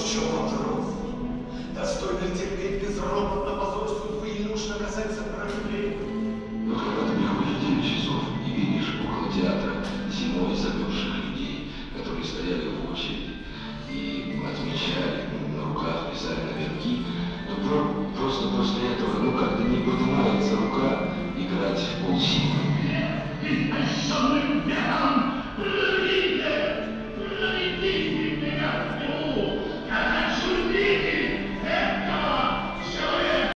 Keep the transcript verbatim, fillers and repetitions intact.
в чем вопрос. Достойно терпеть безропотно позор судьбы или нужно касаться проявления. Но когда ты приходишь в девять часов и видишь около театра зимой замерзших людей, которые стояли в очереди и отмечали, на руках писали на верки, то про просто после этого, ну как-то не поднимается рука играть в полсилы.